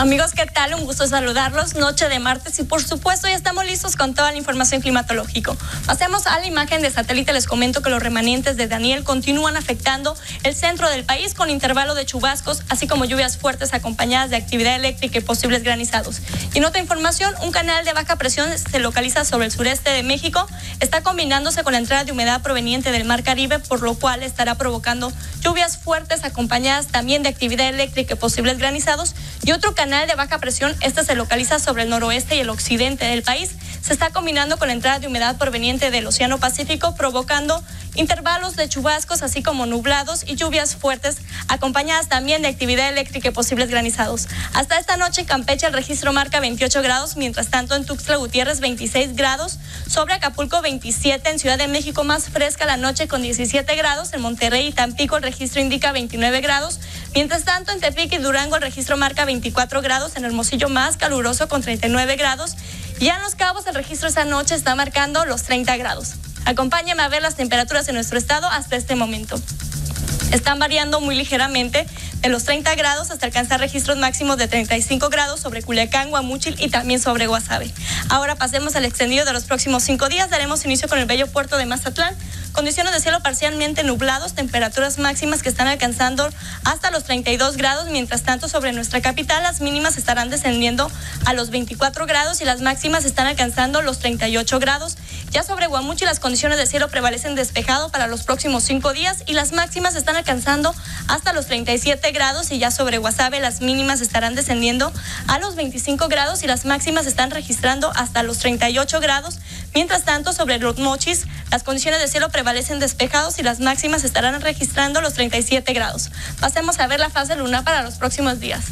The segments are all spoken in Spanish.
Amigos, ¿qué tal? Un gusto saludarlos. Noche de martes y por supuesto ya estamos listos con toda la información climatológica. Pasemos a la imagen de satélite. Les comento que los remanentes de Daniel continúan afectando el centro del país con intervalo de chubascos, así como lluvias fuertes acompañadas de actividad eléctrica y posibles granizados. Y en otra información, un canal de baja presión se localiza sobre el sureste de México. Está combinándose con la entrada de humedad proveniente del Mar Caribe, por lo cual estará provocando lluvias fuertes acompañadas también de actividad eléctrica y posibles granizados. Y otro canal de baja presión, este se localiza sobre el noroeste y el occidente del país. Se está combinando con la entrada de humedad proveniente del Océano Pacífico, provocando intervalos de chubascos, así como nublados y lluvias fuertes, acompañadas también de actividad eléctrica y posibles granizados. Hasta esta noche en Campeche el registro marca 28 grados, mientras tanto en Tuxtla Gutiérrez 26 grados, sobre Acapulco 27, en Ciudad de México más fresca la noche con 17 grados, en Monterrey y Tampico el registro indica 29 grados, mientras tanto en Tepic y Durango el registro marca 24 grados, en Hermosillo más caluroso con 39 grados, y en Los Cabos el registro esta noche está marcando los 30 grados. Acompáñame a ver las temperaturas en nuestro estado hasta este momento. Están variando muy ligeramente de los 30 grados hasta alcanzar registros máximos de 35 grados sobre Culiacán, Guamúchil y también sobre Guasave. Ahora pasemos al extendido de los próximos 5 días. Daremos inicio con el bello puerto de Mazatlán. Condiciones de cielo parcialmente nublados, temperaturas máximas que están alcanzando hasta los 32 grados. Mientras tanto, sobre nuestra capital, las mínimas estarán descendiendo a los 24 grados y las máximas están alcanzando los 38 grados. Ya sobre Guamúchil, las condiciones de cielo prevalecen despejado para los próximos 5 días y las máximas están alcanzando hasta los 37 grados. Y ya sobre Guasave, las mínimas estarán descendiendo a los 25 grados y las máximas están registrando hasta los 38 grados. Mientras tanto, sobre los Mochis, las condiciones de cielo prevalecen despejados y las máximas estarán registrando los 37 grados. Pasemos a ver la fase lunar para los próximos días.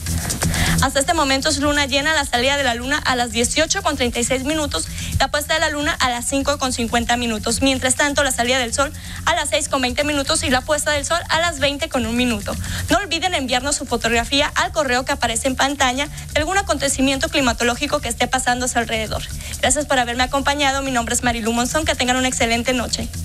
Hasta este momento es luna llena, la salida de la luna a las 18:36, la puesta de la luna a las 5:50. Mientras tanto, la salida del sol a las 6:20 y la puesta del sol a las 20:01. No olviden enviarnos su fotografía al correo que aparece en pantalla de algún acontecimiento climatológico que esté pasando a su alrededor. Gracias por haberme acompañado. Mi nombre es Marilu Monzón. Que tengan una excelente noche.